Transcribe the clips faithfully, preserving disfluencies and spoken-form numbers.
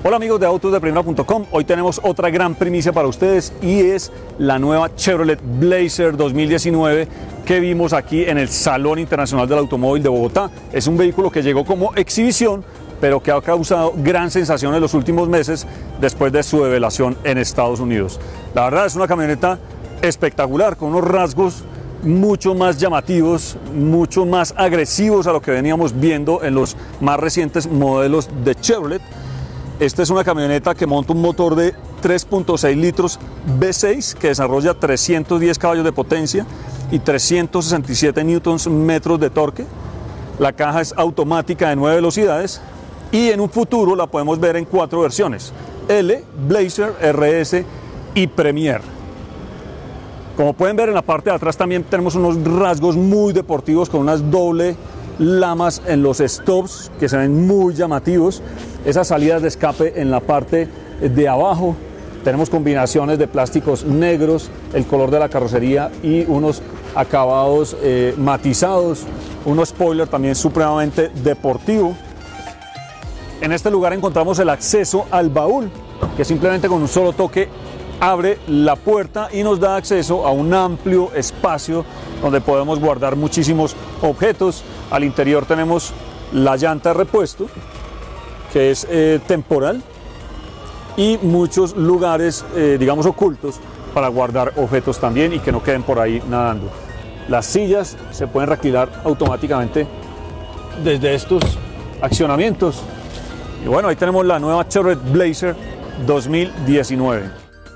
Hola amigos de autos de primera punto com, hoy tenemos otra gran primicia para ustedes y es la nueva Chevrolet Blazer dos mil diecinueve que vimos aquí en el Salón Internacional del Automóvil de Bogotá. Es un vehículo que llegó como exhibición, pero que ha causado gran sensación en los últimos meses después de su revelación en Estados Unidos. La verdad es una camioneta espectacular, con unos rasgos mucho más llamativos, mucho más agresivos a lo que veníamos viendo en los más recientes modelos de Chevrolet. Esta es una camioneta que monta un motor de tres punto seis litros V seis que desarrolla trescientos diez caballos de potencia y trescientos sesenta y siete newtons metros de torque. La caja es automática de nueve velocidades y en un futuro la podemos ver en cuatro versiones: L, Blazer, R S y Premier. Como pueden ver, en la parte de atrás también tenemos unos rasgos muy deportivos con unas doble lamas en los stops que se ven muy llamativos. Esas salidas de escape en la parte de abajo. Tenemos combinaciones de plásticos negros, el color de la carrocería y unos acabados eh, matizados. Un spoiler también supremamente deportivo. En este lugar encontramos el acceso al baúl, que simplemente con un solo toque abre la puerta y nos da acceso a un amplio espacio donde podemos guardar muchísimos objetos. Al interior tenemos la llanta de repuesto, que es eh, temporal, y muchos lugares, eh, digamos, ocultos para guardar objetos también y que no queden por ahí nadando. Las sillas se pueden reactivar automáticamente desde estos accionamientos. Y bueno, ahí tenemos la nueva Chevrolet Blazer dos mil diecinueve.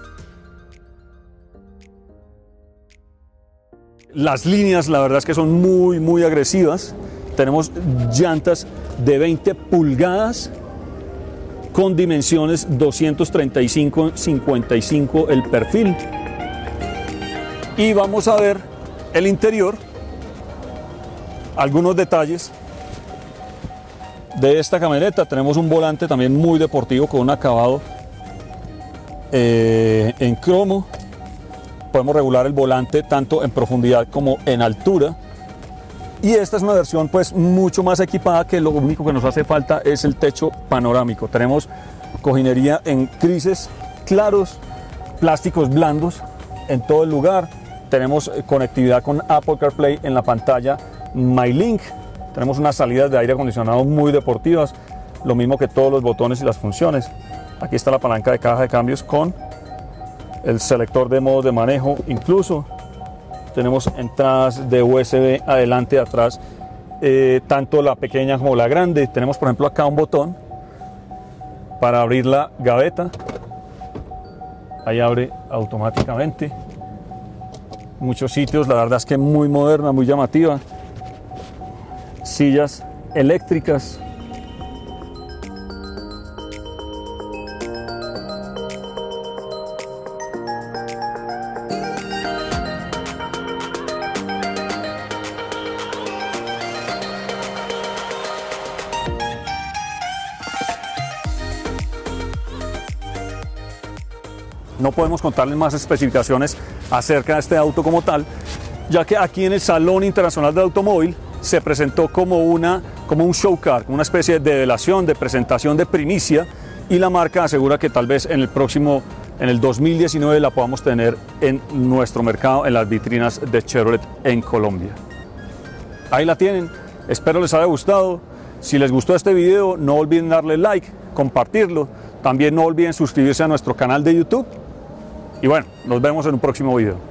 Las líneas, la verdad es que son muy, muy agresivas. Tenemos llantas de veinte pulgadas con dimensiones doscientos treinta y cinco cincuenta y cinco el perfil. Y vamos a ver el interior, algunos detalles de esta camioneta. Tenemos un volante también muy deportivo con un acabado eh, en cromo. Podemos regular el volante tanto en profundidad como en altura. Y esta es una versión pues mucho más equipada, que lo único que nos hace falta es el techo panorámico. Tenemos cojinería en grises claros, plásticos blandos en todo el lugar. Tenemos conectividad con Apple CarPlay en la pantalla MyLink. Tenemos unas salidas de aire acondicionado muy deportivas, lo mismo que todos los botones y las funciones. Aquí está la palanca de caja de cambios con el selector de modos de manejo. Incluso tenemos entradas de U S B adelante y atrás, eh, tanto la pequeña como la grande. Tenemos, por ejemplo, acá un botón para abrir la gaveta. Ahí abre automáticamente. Muchos sitios, la verdad es que muy moderna, muy llamativa. Sillas eléctricas. No podemos contarles más especificaciones acerca de este auto como tal, ya que aquí en el Salón Internacional del Automóvil se presentó como, una, como un show car, una especie de develación, de presentación de primicia, y la marca asegura que tal vez en el próximo, en el dos mil diecinueve, la podamos tener en nuestro mercado, en las vitrinas de Chevrolet en Colombia. Ahí la tienen, espero les haya gustado. Si les gustó este video, no olviden darle like, compartirlo. También no olviden suscribirse a nuestro canal de YouTube. Y bueno, nos vemos en un próximo video.